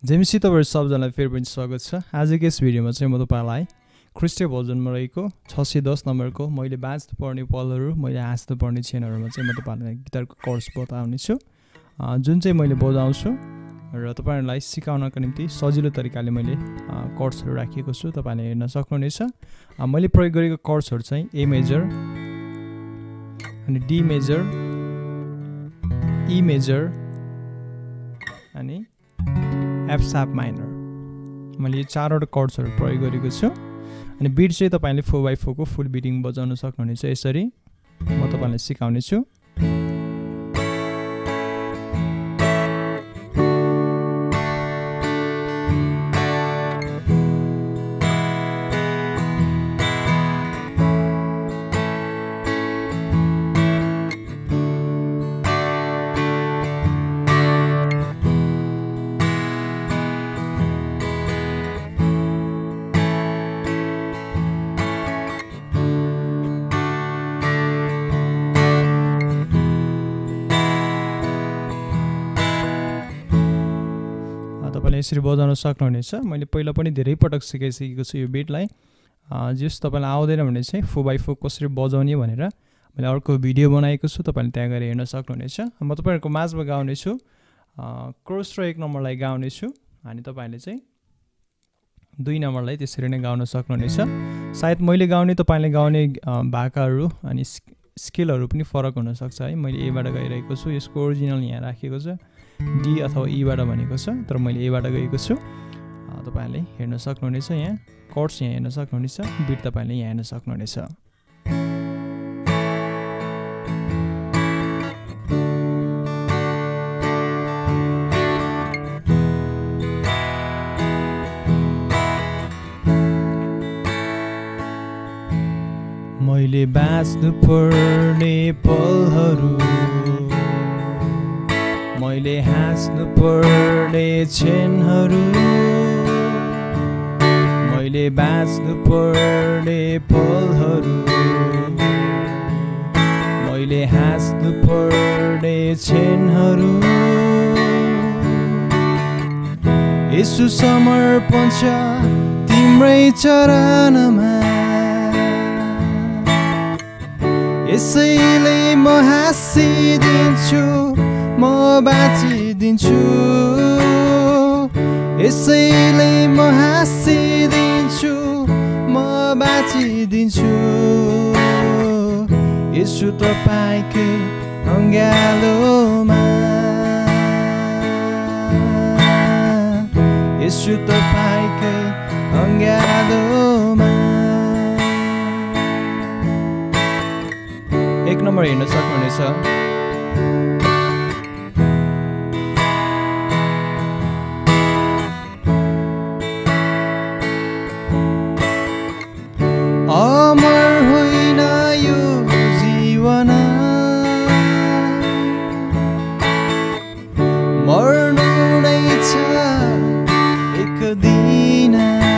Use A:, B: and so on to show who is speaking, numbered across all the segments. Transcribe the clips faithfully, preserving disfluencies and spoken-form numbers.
A: जेमिसी तपाईहरु सबजनालाई फेरि पनि स्वागत छ। आजको यस भिडियोमा चाहिँ म तपाईलाई ख्रीष्टीय भजनमा रहेको छ सय दस नम्बरको मैले बाँच्नु पर्ने पलहरु, मैले हाँस्नु पर्ने क्षणहरुमा चाहिँ म तपाईलाई गिटारको कर्ड्स बताउने छु, जुन चाहिँ मैले बजाउँछु र तपाईहरुलाई सिकाउनको निम्ति सजिलो तरिकाले मैले कर्ड्सहरु राखेको छु। तपाईले हेर्न सक्नुहुनेछ। मैले प्रयोग गरेको कर्ड्सहरु चाहिँ ए मेजर अनि डी मेजर, ई मेजर अनि एफ शार्प माइनर। मैले यो चारवटा कर्ड्सहरु प्रयोग गरेको छु। अनि बिट चाहिँ तपाईले फोर बाई फोर को फुल बिटिङ बजाउन सक्नुहुनेछ। यसरी म तपाईलाई सिकाउने छु। तपाईले यसरी बजाउन सक्नुहुनेछ। मैले पहिला पनि धेरै पटक सिकाइसकेको छु यो बिटलाई। जस तपाईलाई आउँदैन भने चाहिँ फोर बाई फोर कसरी बजाउने भनेर मैले अर्को भिडियो बनाएको छु, तपाईले त्यहाँ गएर हेर्न सक्नुहुनेछ। म तपाईहरुको माझमा गाउने छु, क्रस र एक नम्बरलाई गाउने छु अनि तपाईले चाहिँ दुई नम्बरलाई त्यसरी नै गाउन सक्नुहुनेछ। सायद मैले गाउने तपाईले गाउने भाकाहरु अनि स्केलहरु पनि फरक हुन सक्छ है। मैले ए बाट गाइरहेको छु, यसको ओरिजिनल यहाँ राखेको छ, डी अथवा ई बाट भनेको छ, तर मैले ए बाट गएको छु। तपाईले हेर्न सक्नुहुनेछ, यहाँ कर्ड्स यहाँ हेर्न सक्नुहुनेछ, बिट तपाईले यहाँ हेर्न सक्नुहुनेछ। मैले बाँच्नु पर्ने पलहरु, मैले हाँस्नु पर्ने क्षणहरु, मैले बाँच्नु पर्ने पलहरु, मैले हाँस्नु पर्ने क्षणहरु, यसु समर्पण छ तिम्रै चरणमा, यसैले म हाँसिदिन्छु, म बाँचिदिन्छु, यसैले म हाँसिदिन्छु, म बाँचिदिन्छु। यसु तपाईकै अँगालोमा, यसु तपाईकै अँगालोमा। एक नम्बर हेर्न सक्नुहुनेछ। अमर होइन यो जीवन, मर्नु नै छ एक दिन।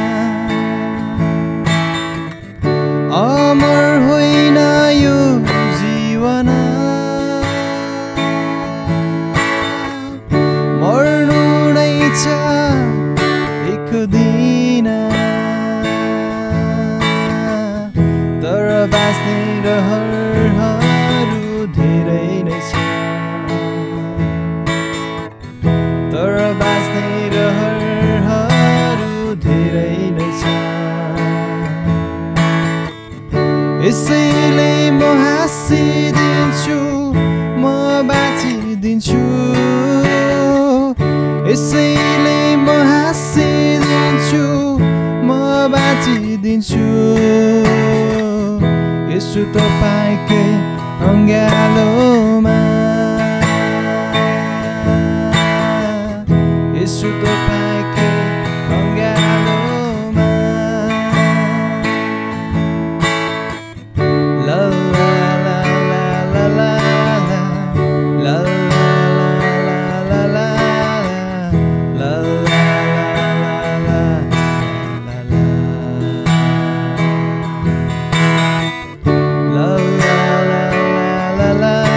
A: अमर होइन यो जीवन, मर्नु नै छ एक दिन। तर बाँच्ने रहरहरू धेरै नै छ, तर बाँच्ने रहरहरू धेरै नै छ। यसैले म हाँसिदिन्छु, म बाँचिदिन्छु, यसैले म हाँसिदिन्छु, म बाँचिदिन्छु। यसु तपाईकै अँगालोमा, यसु तपाईकै अँगालोमा। ला ला ला ला ला ला ला ला ला ला ला la la